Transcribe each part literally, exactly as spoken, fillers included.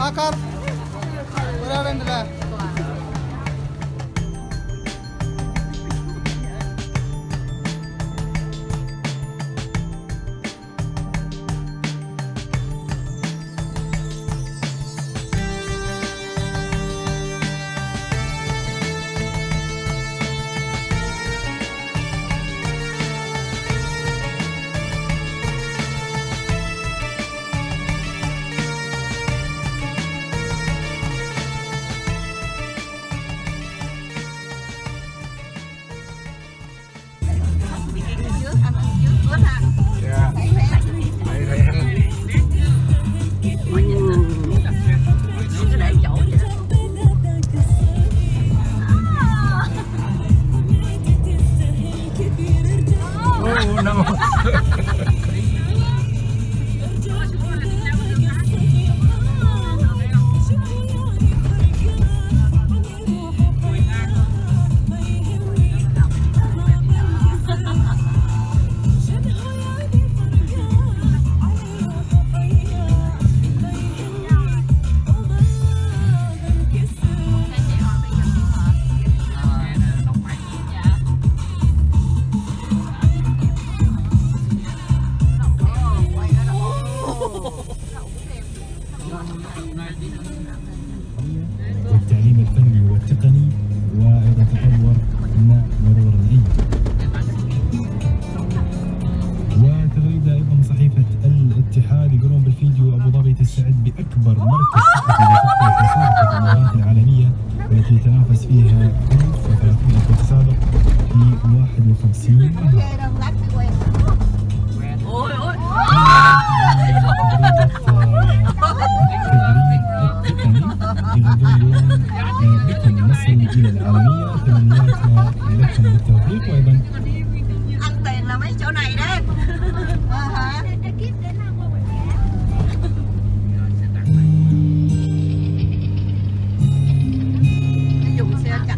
Bakar. Berapa dah? والتعليم الفني والتقني وأيضا تطور مع مرور الأيام. وتغريدة أيضا من صحيفة الاتحاد يقولون بالفيديو أبو ظبي تستعد بأكبر مركز صحفي لتغطية مسابقة الإمارات العالمية والتي يتنافس فيها ألف وثلاثمئة متسابق في واحد وخمسين بكم نصل إلى العالمية. تمنياتنا لكم بالتوفيق وأيضا ăn tiền là mấy chỗ này đấy. À, hả? Dùng xe chạy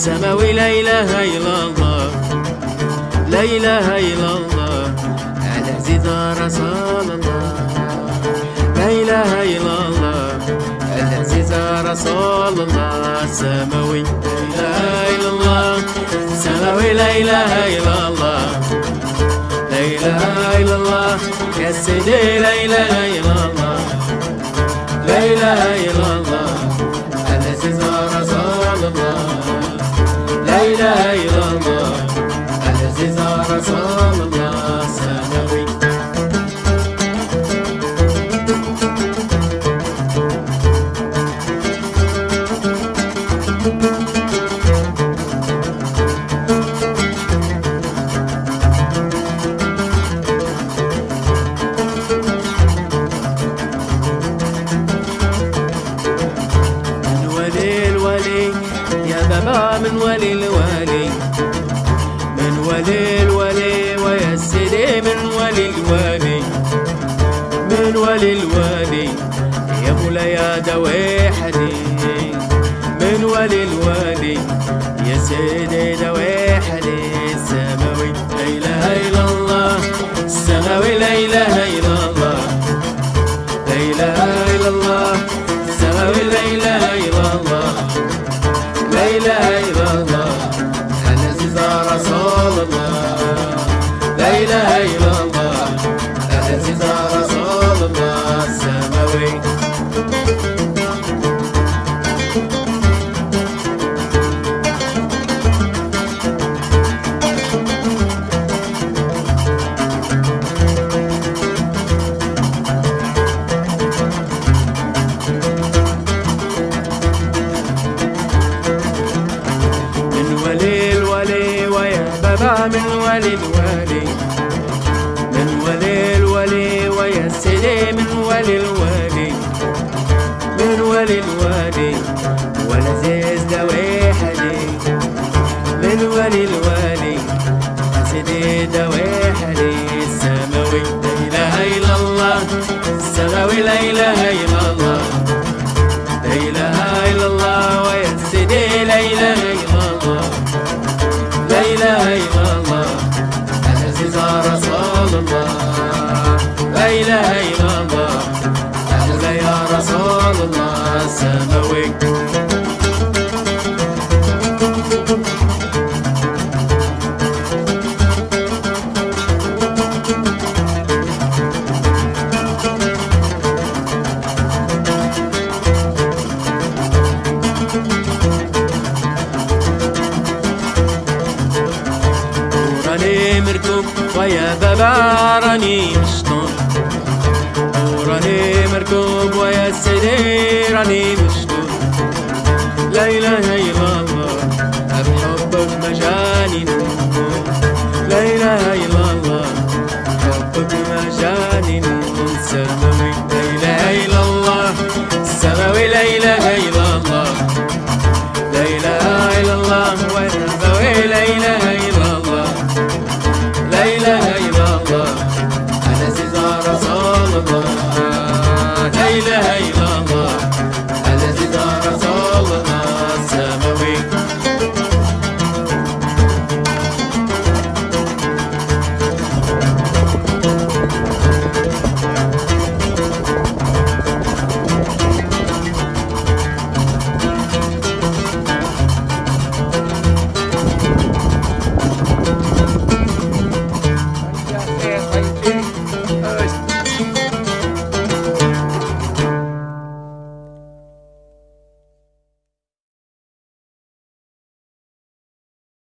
سماوي لا إله إلا الله لا إله إلا الله العزيز رسول الله لا إله إلا الله العزيز رسول الله سماوي لا إله إلا الله سماوي لا إله إلا الله لا إله إلا الله يا سيدي لا إله إلا الله لا إله إلا الله العزيز رسول الله لا إله إلا الله العزيز رسول الله سماوي من ولي الوالي من ولي الولي ويا سيدي من ولي الوالي من ولي الوالي يا مولاي دوي حديد من ولي الوالي يا سيدي دوي حديد سماوي لا إله إلا الله السماوي لا إله إلا الله لا إله إلا الله السماوي لا إله إلا الله لا إله إلا الله العزيز رسول الله لا إله إلا الله العزيز رسول الله السماوي من ولي الولي من ولي الولي ويا سيدي من ولي الولي من ولي الولي والعزيز دوي حديد من ولي الولي سيدي دوي حديد سماوي لا إله إلا الله السماوي لا إله إلا الله لا إله إلا الله ويا سيدي لا إله إلا الله لا إله إلا الله العزيز رسول الله لا إله إلا الله أهلا يا رسول الله السماوي مركوب ويا بابا راني مشطون وراني مركوب ويا سيدي راني مشطون لا إله إلا الله بحبك مجاني نموت لا إله إلا الله حبك مجاني نموت سماوي